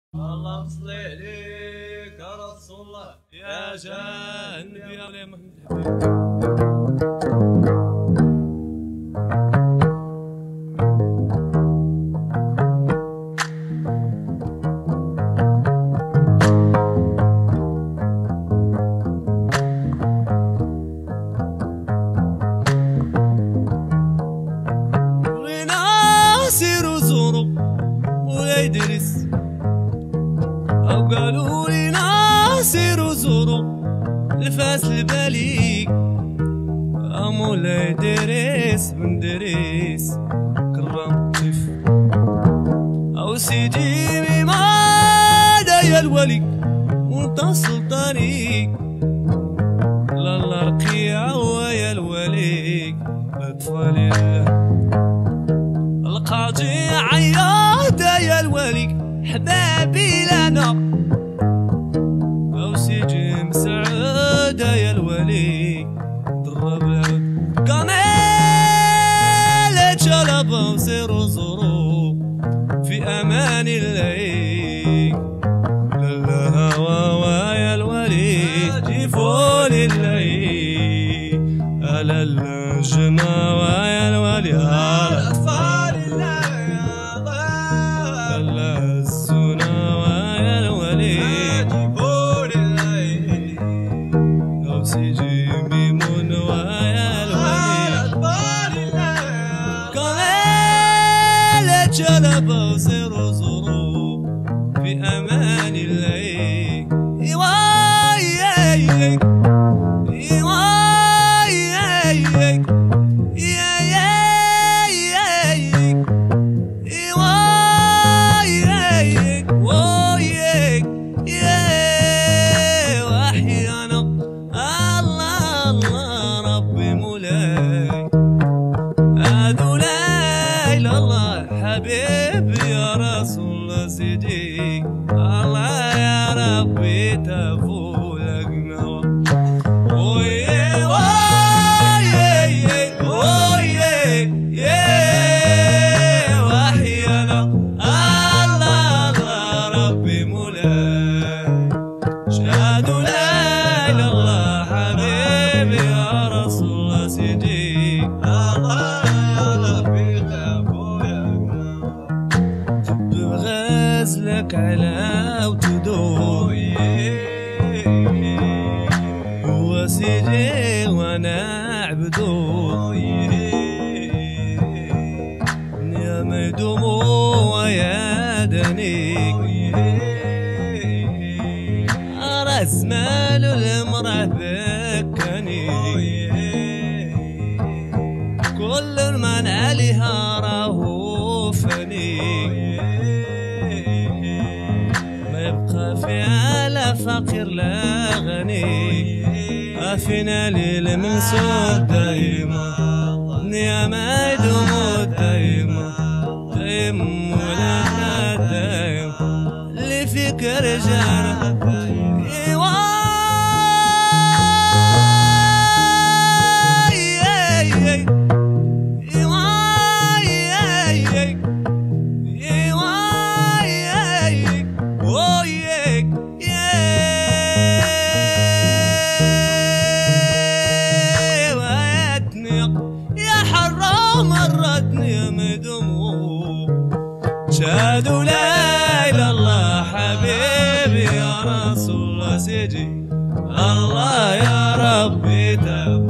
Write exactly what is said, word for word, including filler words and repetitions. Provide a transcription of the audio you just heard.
الله صل عليك يا رسول الله يا جان يا محمد. يدرس أو قالوا لي ناصر وزورو الفاس البليق مولاي دريس بن دريس كرم طيف أو سيدي بماذا يا الولي وانت سلطانيك لا رقيع ويا الولي أطفال القاضي عياط يا الولي حبابي لنا أو سيدي مسعود يا الولي ضرب العود كامل جلب وسيروا زوروا في أمان الله لا هوا ويا الولي جيفوا لله على الجنة ويا الولي الأطفال جلب وسيروا زوروا في أمان الله إيواي إيواي إيواي وأحيانا الله الله ربي مولاي هذو لا إله الله حبيبي يا رسول الله سيدي الله يا ربي تفولك نوى ويه ويه ويه وأحيانا الله الله ربي مولاي شهد لا إله إلا الله حبيبي يا رسول الله سيدي الله يا ربي تفولك غزلك على وتدور هو سيدي وانا عبدو يا ميدوم ويا دنيك راس مال المراه بكني كل من عليها راهو فني في على فقير لا غني أفينا ليل منسوب دايما يا ما يدوم دايما دايم ولا دايم اللي فيك رجال مرتني يا مدموع شهدوا لا إله إلا الله حبيبي يا رسول الله سيدي الله يا ربي تاب